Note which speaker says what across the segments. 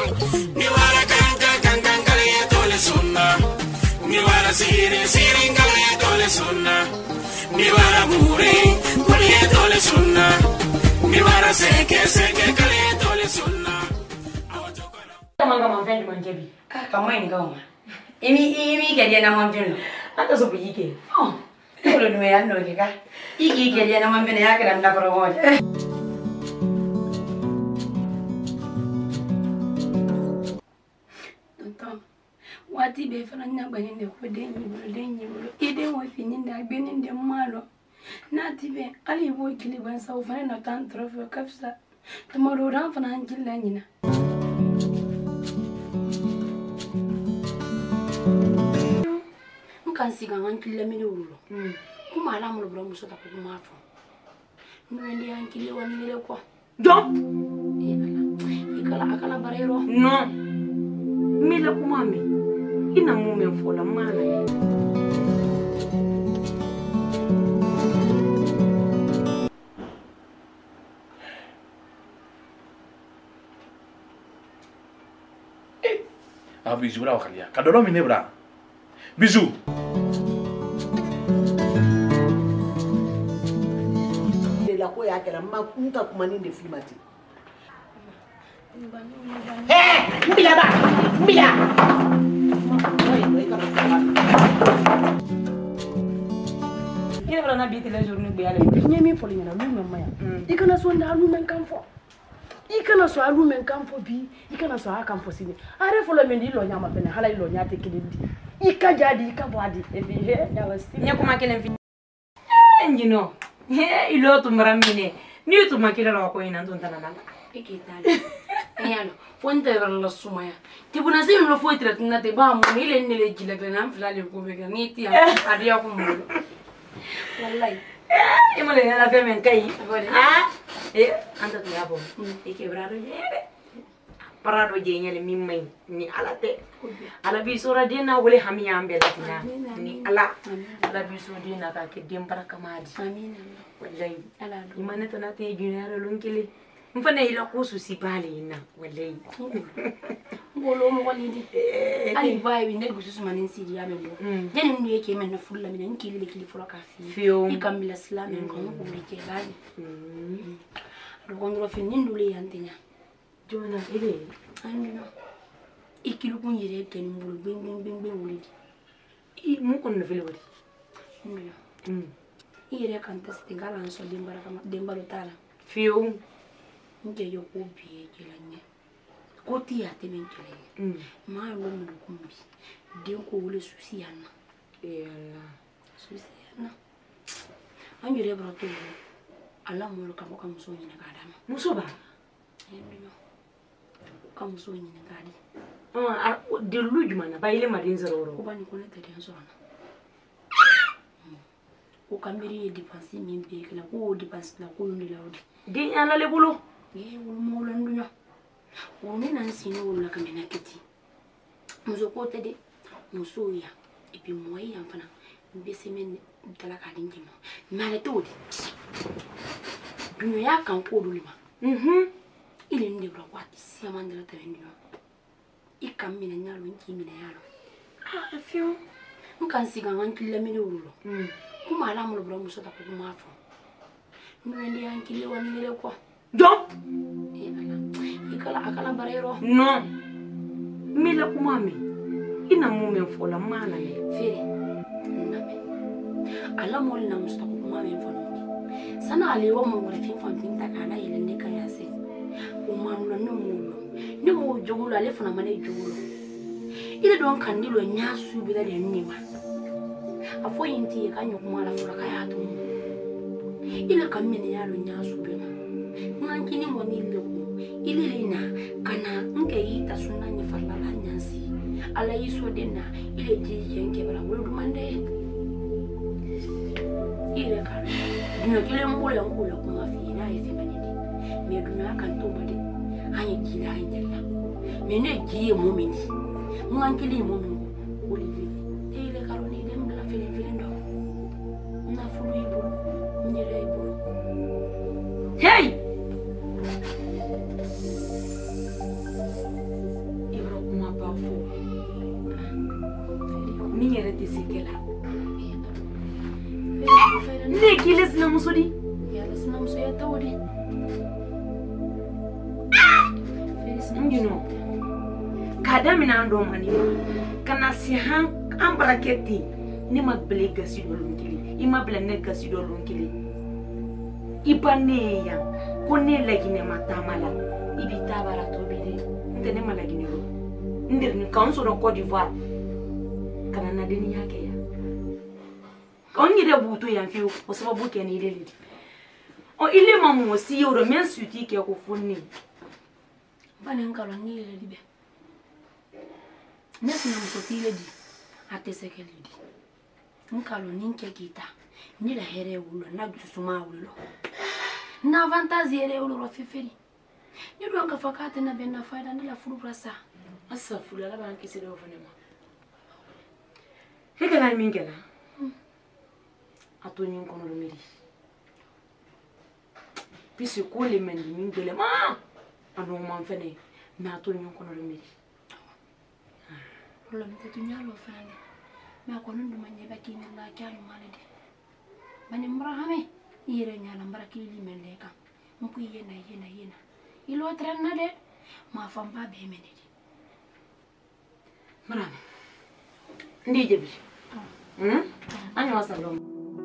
Speaker 1: ni wara kanka kale tole sunna ni wara siri kale tole sunna ni wara muri tole sunna ni wara seke kale tole sunna
Speaker 2: kama mfendi manjebi
Speaker 3: kama ini kama imi kaya na mfendi
Speaker 2: hata sopo yike
Speaker 3: Kalau nuwe ano kika iki kaya na mfendi yake na ndakoro moja
Speaker 4: wati be fana nyabani ne ko denyi bulu ide wo fini nda gbeni nde malo nati be ali bo kili ban sa fana na tan trofe kafsa tomoro ran fana njilla nyina kan siga hankille mini wulo kuma ala mo bro muso ta ko ma fo no ndi hankille woni le ko
Speaker 2: don
Speaker 4: ikala akala barero
Speaker 2: no mi la kuma mi ina mu men fo la mana
Speaker 5: bisu bra khalia kadoro mi ne bra bisu
Speaker 6: la ko ya kala ma kunta kuma ni de filmati
Speaker 2: mbila ba mbila ina bra na bi tele journée bu yalla
Speaker 4: nyemi poli nyana lu men maya ikana so nda lu men kan fo ikana so alu men kan fo bi ikana so aka fo sini are fo lo men di lo nyama pene hala lo nyate kilindi ika jadi ika bwadi e bi he ya wasti
Speaker 2: nyakuma kene fi njino he ilo tumramine ni tumakira la ko ina ndonta nana
Speaker 4: ikitali eyalo fonte la sumaya tibuna zin lo fo tret na te ba mo ile ne le jile be na flale ko be ni ti adia ko mo wallahi
Speaker 2: imole la fe men kai anda tu yabo e quebrado yere parado je nyele mimmay ni alate ala bi sura dina wole hamiya ambe latina ni ala bi sura dina ka ke dem baraka madi
Speaker 4: amin
Speaker 2: wallahi ala imane to na te junero lunkili mfane ila kusu sipali ina wallahi
Speaker 4: ngolo mo walidi ali vibe ne gusu manin sidi ya melo jeni ndu yake men na fulla min nkili kili fura kafi ikamila slam en ko ko rike bali rugondro fini ndule yantenya
Speaker 2: jona ile
Speaker 4: andino ikilu kunyire ken mbulu bing wulidi
Speaker 2: I mu kon na vile wadi
Speaker 4: ire kan testi galan so dimbara kama dimbalo tala
Speaker 2: fiu
Speaker 4: nje yo ko biye jelanye ko ti ya temen jele ma lo mu kumbi den ko wule susi yana
Speaker 2: yalla
Speaker 4: susi yana anjure brato ala mo lo kamo kamo so nyina kadama
Speaker 2: muso ba
Speaker 4: kamo so nyina kadi
Speaker 2: de lujuma na ba ile madin zaroro
Speaker 4: ko bani ko na tade so na ko kambiri dépense min be kala ko dépense la ko ndi lawdi
Speaker 2: de ala le bulo
Speaker 4: wol mo lo ndunya woni nan sino wol la kamena kiti muzo ko tede muso ya et puis moi ya fana be semaine dala ka dinjima mala todi dunya ya kan ko dulima ile ndi bra kwati si amandela tawendio ikamina nyalo nkimina yalo
Speaker 2: fiu
Speaker 4: nkansiga ngankilla mini wulo kuma ala mo bra muso ta ko mafo ndi yankille wani le ko
Speaker 2: don
Speaker 4: ikala akala barero
Speaker 2: no mila kumami ina mume fola mana ni
Speaker 4: fere name ala mo na muso ta ko mami fono sana ale wo mo wala fin fam tin ta kana ile ne kayase o manulo no mo jogulo ale fona mane jogulo ile don kandilo nyasu bila de nima afo yinti ka nyukuma la fura kaya to ile kamene yalo nyasu bema ngankini moni le ko ile lina kana nke yita sunna ni falala nyasi ala yiso dena ile jije nke bara wulu mande ile ka dino kile mbule ngula kuma fi na ifi manidi me duna kan to bade anya gida anya me ne giye momini ngankili momini olive ile karoni dem la fili ndo na fulu ibo nyere ibo hey
Speaker 2: Ne kile sina musudi.
Speaker 4: Ya la sina muso ya tawdi.
Speaker 2: Ngino. Kada mina ndo mani. Kana si han ambraketi. Ni ma blega si do lunkili. Ima bla nega si do lunkili. Ibane ya. Kone lagine matamala. Ibita bara to bide. Ndene malagine ro. Ndirni kanso do Côte d'Ivoire. Kana na deni yake ya. Ongi de buto ya mfiu kwa sababu ke ni ile. O ile mamu si euro men suti ke ko fonni.
Speaker 4: Bani ngalo ni ile libe. Nesi na msotile di. Ateseke lidi. Nkalo ninke kita. Ni la here ulo na tusuma ulo. Na fantasia ile ulo rofifiri. Ni ronga fakate na benda faida ndila furu prasa.
Speaker 2: Asa fulu la banki se do fonema. Heka na mingela. Atoni nkono lo meri. Pisi ko le mendi mingele ma. Ano man fene. Na atoni nkono lo meri.
Speaker 4: Ulo mtetu nyalo fane. Ma ko nundu manye bakini la kyalu malede. Mani mrahame ire nyala mbarakili meleka. Mpu yena. Ilo trenna de ma famba be menedi.
Speaker 2: Marame. Ndije bi. Anyo wasalom.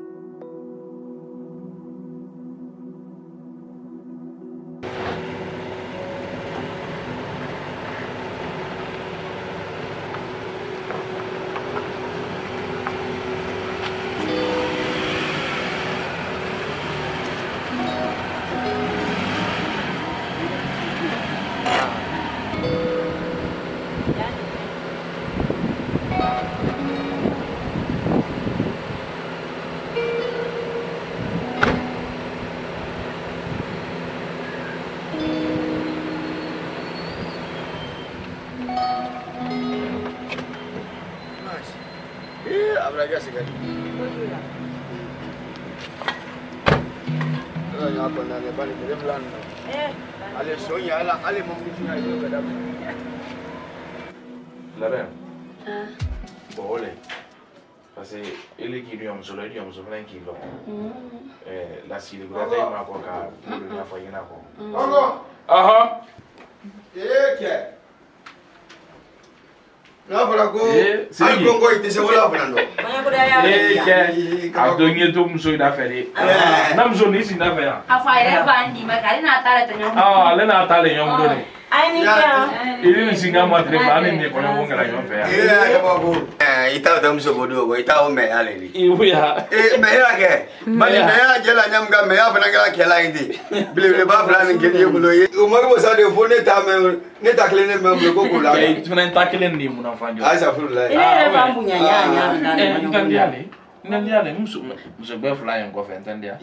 Speaker 7: Abraga sekali. Ya apa nanya balik ke bulan. Ale sonya ale mempunyai itu kadang.
Speaker 5: Laben. Boleh. Parce que ele qui lui a musolé plein kilo. La sile gura dai ma ko ka ni fa yina ko. Aha.
Speaker 7: Ke. Na fara ko al Congo ite se wala fulando.
Speaker 2: Banya ko da ya.
Speaker 5: Ke adonye to muso da fere. Na muso ni sin da fere.
Speaker 4: Afa ire bandi makali na tare tanyo.
Speaker 5: Ale na tale nyom do ni.
Speaker 2: Ai ni ka.
Speaker 5: Ili ni singa ma tre ba ni ko nyom ngala nyom fere.
Speaker 7: Ya ba ko. Ita ta muso bodo ko ita o me ale ni.
Speaker 5: Ibuya.
Speaker 7: Me ya ke. Bali me ya jela nyam ga me ya fana ga kela indi. Bile ba fana ni ke ni bulo ye. O ma ko sa de fo ne ta me ne ta kle ne me ko ko la.
Speaker 5: Ke tuna ta kle ni mu na fanjo.
Speaker 7: Asa fulula.
Speaker 2: Ile ba mbunya nya.
Speaker 5: Ntandiale. Ntandiale muso be fly en ko fe ntandia.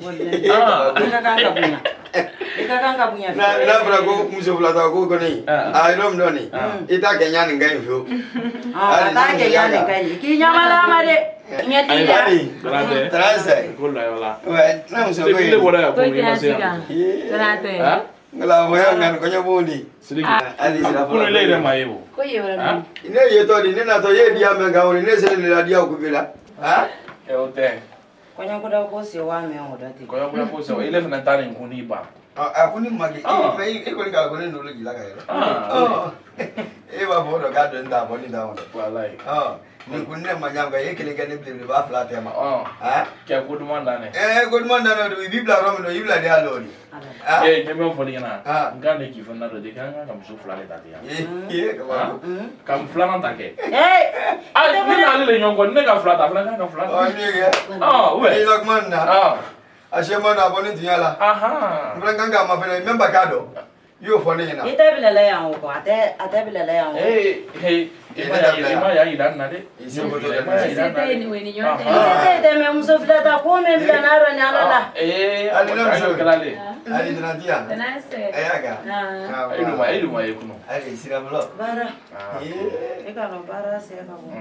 Speaker 2: Ikakanga bunya.
Speaker 7: Na bra ko muso fulata ko ko ni. Ai rom do ni. Ita kenya ni ngai fu.
Speaker 2: Ta kenya ni ngai. Ki nyamala made.
Speaker 4: Nyati ya.
Speaker 7: Trase.
Speaker 5: Ko la yola.
Speaker 7: We, na muso ko.
Speaker 5: Ile bora ya ko
Speaker 2: Ko
Speaker 5: ni
Speaker 2: ya
Speaker 5: masya.
Speaker 2: siga. Trate.
Speaker 7: Ngala mo ya ngan ko nyaboni.
Speaker 5: Sidi.
Speaker 7: Ali sira
Speaker 5: Ko ile ile mayo.
Speaker 4: Ko ye wala.
Speaker 7: Ine ye to di ne na to ye dia me ga woni ne se ne la dia ku bila. Ha?
Speaker 5: E o te.
Speaker 2: Konya ko da ko se wa me o da ti.
Speaker 5: Ko ya ko se ile fana tare nguni ba.
Speaker 7: Akuni magi. E ko ni ga ko ne no le gila ga yo. E ba bo do ga do nda bo ni da won.
Speaker 5: Wallahi.
Speaker 7: Ni kunne manyam ga ye kele ga ne bile ba fla tema. Ha?
Speaker 5: Ke ko duma ndane.
Speaker 7: Good man na do bibla rom no yibla dia lo ni.
Speaker 5: Ke me fo dina. Ngane ki fana do de kan ga muso fulani ta dia.
Speaker 7: Ka ba.
Speaker 5: Kam fulana ta ke.
Speaker 2: Eh,
Speaker 5: Ni na le nyongo ne ga fulata fulana ga fulata.
Speaker 7: Ni ga.
Speaker 5: We.
Speaker 7: Ni lokman na. Ashema na boni tinyala.
Speaker 5: Aha.
Speaker 7: Mlanga ma fele member kado. Yo fo ni na.
Speaker 2: ite bilele ya ko ate bilele ya.
Speaker 5: Hey. Ima ya idan na de.
Speaker 4: Sete ni weni nyote.
Speaker 2: Ite me msoflata ko me bila na ro ni alala.
Speaker 7: Ali na mso
Speaker 5: kalale.
Speaker 7: Ali tunatia.
Speaker 4: Tenase.
Speaker 7: Ayaga.
Speaker 5: Ilu ma kuno.
Speaker 7: Ali sira blo.
Speaker 2: Bara. Eka no bara se ka ko.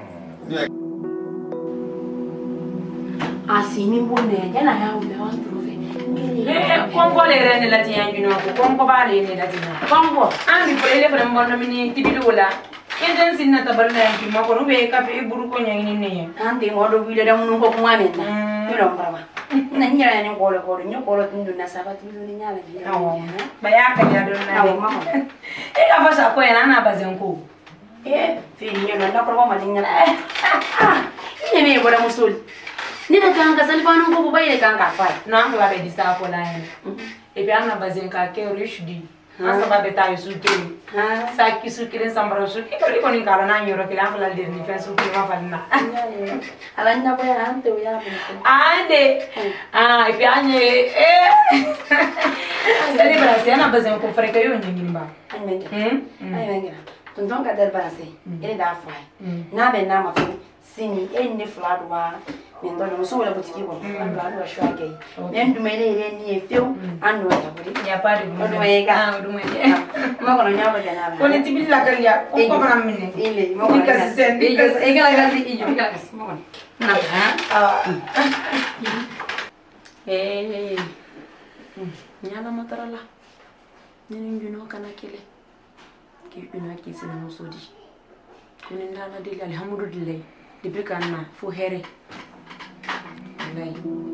Speaker 4: Asini mbone jana ya umewa profe.
Speaker 2: Kongo le rene la ti yanjuno ko kongo ba le ne la ti na. Kongo ami ko le fere mbono mini tibidu wala. Eden sinna tabarna yanjuno ko no be ka fe buru ko nyani ne.
Speaker 4: Ande ngodo bile da munun ko kuma men na. Miro mbrama. Nanya ni kolo kolo nyokolo tundu na sabati ni nyala ni.
Speaker 2: Baya ka ya don na. E ka fa sa ko yana na bazenko.
Speaker 4: Fini nyono na ko ma ni nyala. Ni me bora musul. Ni na kan ka salfano ko bai kan ka fa.
Speaker 2: Na ko be disa ko la yin. E bi ana bazenka ke rishdi. Asa ba beta yusukiri. Sa ki sukiri sambara sukiri ko ni kala na nyoro kila fala de ni fa sukiri ma falna.
Speaker 4: Ala nda ko ya ante ya ba.
Speaker 2: Ande. E bi anye Sali brasi ana bazenko freka yo nyingini ba.
Speaker 4: Ai tonton ka der brasi. Ele da fa. Na be na ma fu sini ni fladwa. Mendo no so wala butiki ko ando shwake nendu mele ile ni efio ando ya buri
Speaker 2: ya pare
Speaker 4: ndo yega
Speaker 2: ndo mwe
Speaker 4: mo kono nyaba jana
Speaker 2: ko ne tibilla kal ya ko ko bana minne
Speaker 4: ile mo
Speaker 2: ko kasi sen
Speaker 4: ega la kasi ijo kasi mo kono na nyala matarala nini njuno kana kile ki juno ki sina musodi ko ne ndana dile alhamdulillah depuis kana fo here. Right.